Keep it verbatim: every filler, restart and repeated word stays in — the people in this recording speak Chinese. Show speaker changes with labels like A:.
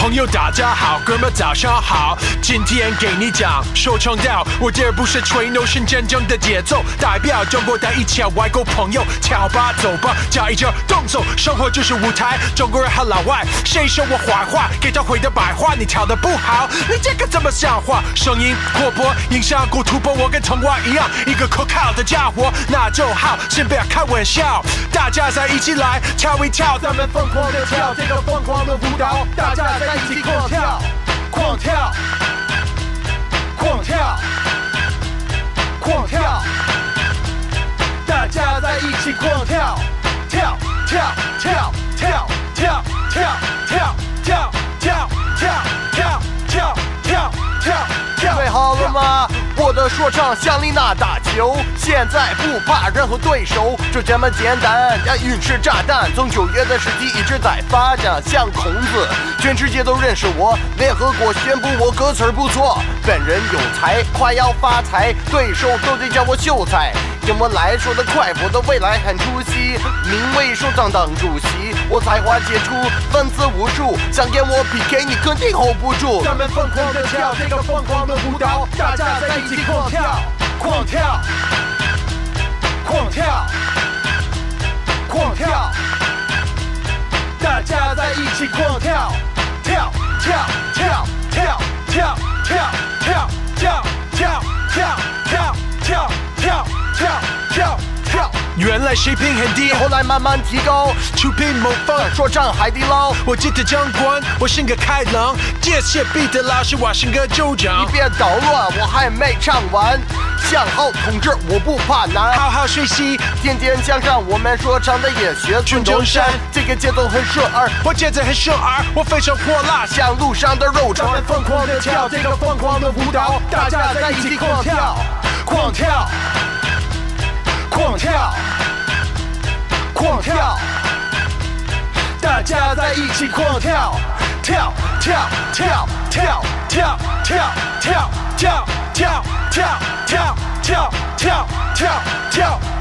A: 朋友大家好，哥们早上好，今天给你讲说唱调，我这不是吹牛，是真正的节奏，代表中国的一切外国朋友，跳吧走吧，加一点动作，生活就是舞台，中国人和老外，谁说我坏话，给他回的白话，你跳的不好，你这个怎么像话？声音活泼，影响过突破，我跟童话一样，一个可靠的家伙，那就好，先不要开玩笑，大家再一起来跳一跳，咱们疯狂的跳这个疯狂的舞蹈，大家在一起狂跳，狂跳，狂跳，狂跳，大家在一起狂跳，跳跳跳跳跳跳跳跳跳跳跳跳跳跳。
B: 准备好了吗？我的说唱像丽娜打球，现在不怕任何对手，就这么简单。押韵是炸弹，从九月的时期一直在发展，像孔子，全世界都认识我。联合国宣布我歌词不错，本人有才，快要发财，对手都得叫我秀才。跟我来说得快，我的未来很出息，名为首长党主席，我才华杰出，粉丝无数，想跟我 P K 你肯定 hold 不住。
A: 咱们疯狂的跳这个疯狂的舞蹈，大家在一起狂跳，狂跳，狂跳，狂跳，大家在一起狂跳，跳跳跳跳跳跳跳跳跳跳跳跳跳跳跳跳。原来水平很低，
B: 后来慢慢提高，
A: 出品模仿
B: 说唱海底捞。
A: 我记得长官，我性格开朗，这些比的老师，我性格周长。
B: 你别捣乱，我还没唱完。向好统治，我不怕难。
A: 好好学习，
B: 天天向上。我们说唱的也学孙中山，这个节奏很顺耳，
A: 我节奏很顺耳，我非常火辣，
B: 像路上的肉串。
A: 咱们疯狂的跳这个疯狂的舞蹈，大家在一起狂跳，狂跳，狂跳，狂跳，大家在一起狂跳，跳跳跳跳跳跳跳跳跳跳跳跳跳跳跳跳。